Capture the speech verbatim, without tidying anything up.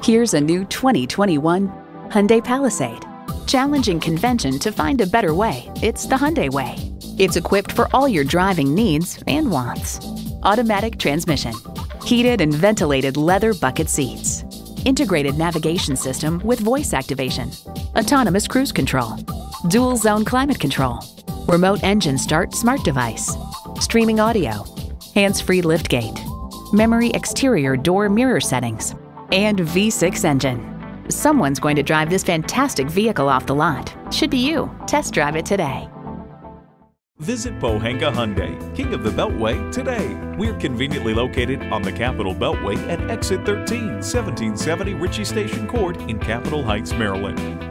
Here's a new twenty twenty-one Hyundai Palisade. Challenging convention to find a better way, it's the Hyundai way. It's equipped for all your driving needs and wants. Automatic transmission, heated and ventilated leather bucket seats, integrated navigation system with voice activation, autonomous cruise control, dual zone climate control, remote engine start smart device, streaming audio, hands-free liftgate, memory exterior door mirror settings, and V six engine. Someone's going to drive this fantastic vehicle off the lot. Should be you. Test drive it today. Visit Pohanka Hyundai, King of the Beltway, today. We're conveniently located on the Capitol Beltway at Exit thirteen, seventeen seventy Ritchie Station Court in Capitol Heights, Maryland.